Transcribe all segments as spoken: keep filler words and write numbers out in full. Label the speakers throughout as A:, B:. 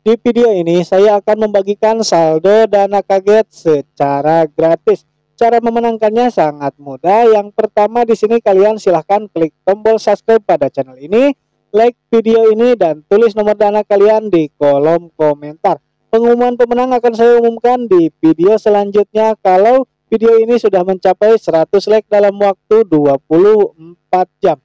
A: Di video ini saya akan membagikan saldo dana kaget secara gratis. Cara memenangkannya sangat mudah. Yang pertama di sini kalian silahkan klik tombol subscribe pada channel ini, like video ini dan tulis nomor dana kalian di kolom komentar. Pengumuman pemenang akan saya umumkan di video selanjutnya kalau video ini sudah mencapai seratus like dalam waktu dua puluh empat jam.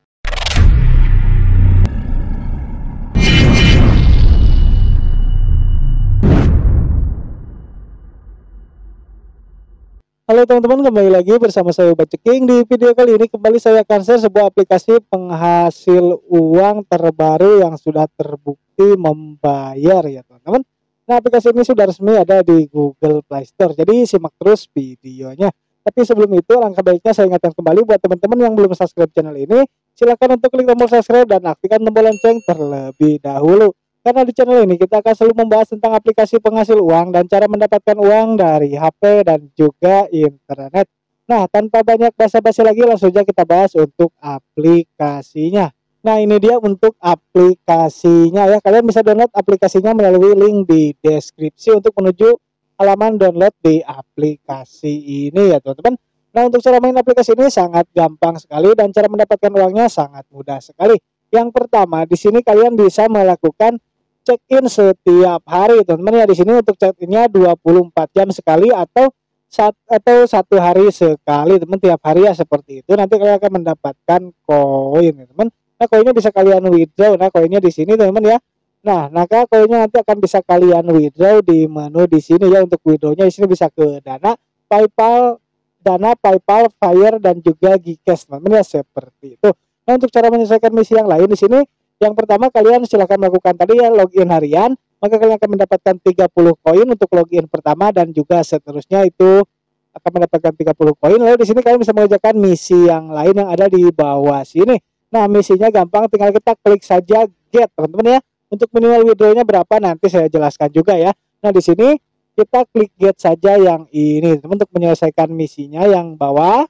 A: Halo teman-teman, kembali lagi bersama saya Baceking. Di video kali ini kembali saya akan share sebuah aplikasi penghasil uang terbaru yang sudah terbukti membayar ya teman-teman. Nah, aplikasi ini sudah resmi ada di Google Play Store, jadi simak terus videonya. Tapi sebelum itu langkah baiknya saya ingatkan kembali buat teman-teman yang belum subscribe channel ini, silakan untuk klik tombol subscribe dan aktifkan tombol lonceng terlebih dahulu. Karena di channel ini kita akan selalu membahas tentang aplikasi penghasil uang dan cara mendapatkan uang dari H P dan juga internet. Nah, tanpa banyak basa-basi lagi langsung saja kita bahas untuk aplikasinya. Nah, ini dia untuk aplikasinya ya. Kalian bisa download aplikasinya melalui link di deskripsi untuk menuju halaman download di aplikasi ini ya teman-teman. Nah, untuk cara main aplikasi ini sangat gampang sekali dan cara mendapatkan uangnya sangat mudah sekali. Yang pertama, di sini kalian bisa melakukan check-in setiap hari teman-teman ya. Di sini untuk check-innya dua puluh empat jam sekali atau sat, atau satu hari sekali teman, tiap hari ya seperti itu. Nanti kalian akan mendapatkan koin ya teman. Nah, koinnya bisa kalian withdraw. Nah, koinnya di sini teman-teman ya. Nah, maka koinnya nanti akan bisa kalian withdraw di menu di sini ya. Untuk withdrawnya di sini bisa ke Dana, PayPal, Dana, PayPal, Fire dan juga Gcash teman-teman ya seperti itu. Nah, untuk cara menyelesaikan misi yang lain di sini, yang pertama kalian silahkan melakukan tadi ya login harian, maka kalian akan mendapatkan tiga puluh koin untuk login pertama dan juga seterusnya itu akan mendapatkan tiga puluh koin. Lalu di sini kalian bisa mengerjakan misi yang lain yang ada di bawah sini. Nah, misinya gampang, tinggal kita klik saja get teman-teman ya. Untuk minimal withdrawnya berapa nanti saya jelaskan juga ya. Nah, di sini kita klik get saja yang ini teman untuk menyelesaikan misinya yang bawah.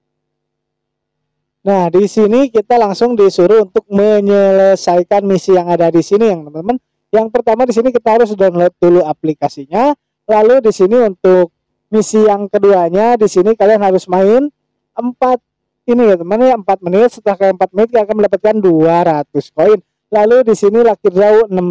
A: Nah, di sini kita langsung disuruh untuk menyelesaikan misi yang ada di sini yang teman-teman. Yang pertama di sini kita harus download dulu aplikasinya. Lalu di sini untuk misi yang keduanya di sini kalian harus main empat ini ya teman ya, empat menit. Setelah kalian empat menit kalian akan mendapatkan dua ratus koin. Lalu di sini lucky draw enam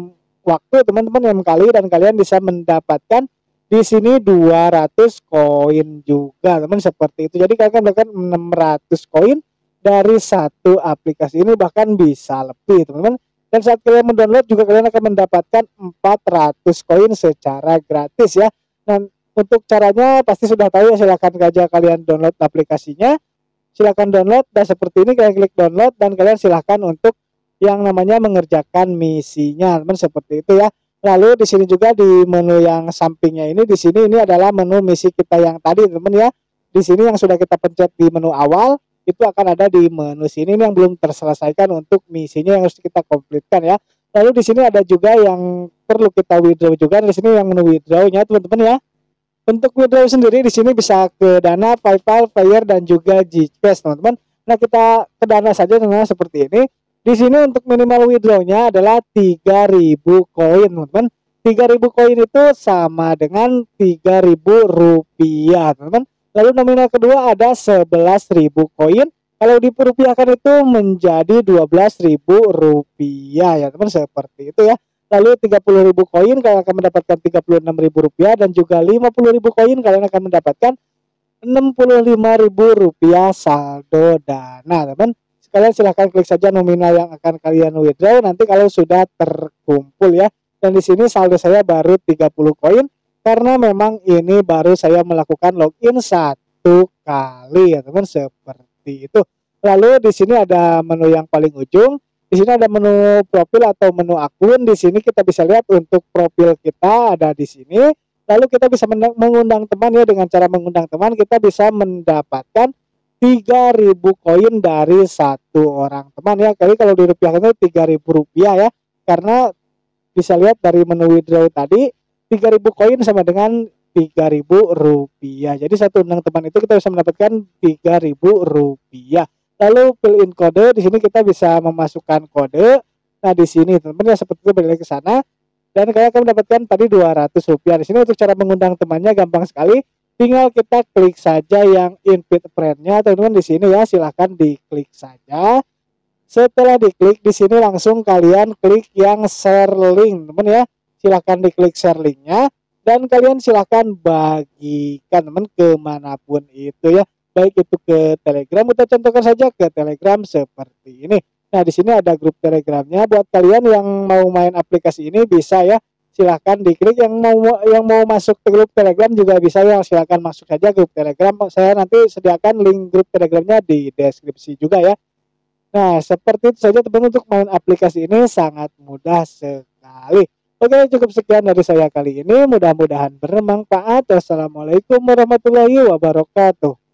A: waktu teman-teman enam kali dan kalian bisa mendapatkan di sini dua ratus koin juga teman seperti itu. Jadi kalian akan mendapatkan enam ratus koin dari satu aplikasi ini, bahkan bisa lebih teman-teman. Dan saat kalian mendownload juga kalian akan mendapatkan empat ratus koin secara gratis ya. Dan untuk caranya pasti sudah tahu ya, silahkan saja kalian download aplikasinya. Silahkan download dan seperti ini kalian klik download dan kalian silahkan untuk yang namanya mengerjakan misinya teman seperti itu ya. Lalu di sini juga di menu yang sampingnya ini di sini ini adalah menu misi kita yang tadi teman ya. Di sini yang sudah kita pencet di menu awal itu akan ada di menu sini ini yang belum terselesaikan untuk misinya yang harus kita komplitkan ya. Lalu di sini ada juga yang perlu kita withdraw juga di sini yang menu withdrawnya teman-teman ya. Untuk withdraw sendiri di sini bisa ke Dana, PayPal, Fire dan juga Gcash teman-teman. Nah, kita ke Dana saja teman-teman seperti ini. Di sini untuk minimal withdrawnya adalah tiga ribu koin teman-teman. tiga ribu koin itu sama dengan tiga ribu rupiah teman-teman. Lalu nominal kedua ada sebelas ribu koin. Kalau dirupiahkan itu menjadi dua belas ribu rupiah ya teman seperti itu ya. Lalu tiga puluh ribu koin kalian akan mendapatkan tiga puluh enam ribu rupiah dan juga lima puluh ribu koin kalian akan mendapatkan enam puluh lima ribu rupiah saldo dana teman. Kalian silahkan klik saja nominal yang akan kalian withdraw nanti kalau sudah terkumpul ya. Dan di sini saldo saya baru tiga puluh koin karena memang ini baru saya melakukan login satu kali ya teman seperti itu. Lalu di sini ada menu yang paling ujung. Di sini ada menu profil atau menu akun. Di sini kita bisa lihat untuk profil kita ada di sini. Lalu kita bisa mengundang teman ya, dengan cara mengundang teman kita bisa mendapatkan tiga ribu koin dari satu orang teman ya. Kali kalau dirupiahkan itu tiga ribu rupiah ya. Karena bisa lihat dari menu withdraw tadi tiga ribu koin sama dengan tiga ribu rupiah. Jadi satu undang teman itu kita bisa mendapatkan tiga ribu rupiah. Lalu fill in kode di sini kita bisa memasukkan kode. Nah, di sini teman-teman ya seperti itu, balik ke sana. dan kalian akan mendapatkan tadi dua ratus rupiah. Di sini untuk cara mengundang temannya gampang sekali. Tinggal kita klik saja yang invite friend-nya, teman-teman di sini ya, silahkan diklik saja. Setelah diklik di sini langsung kalian klik yang share link, teman ya. Silahkan diklik share linknya dan kalian silahkan bagikan teman kemanapun itu ya. Baik itu ke Telegram, kita contohkan saja ke Telegram seperti ini. Nah, di sini ada grup Telegramnya. Buat kalian yang mau main aplikasi ini bisa ya. Silahkan diklik, yang mau yang mau masuk ke grup Telegram juga bisa ya, silahkan masuk saja grup Telegram. Saya nanti sediakan link grup Telegramnya di deskripsi juga ya. Nah, seperti itu saja teman, untuk main aplikasi ini sangat mudah sekali. Oke, cukup sekian dari saya kali ini, mudah-mudahan bermanfaat. Wassalamualaikum warahmatullahi wabarakatuh.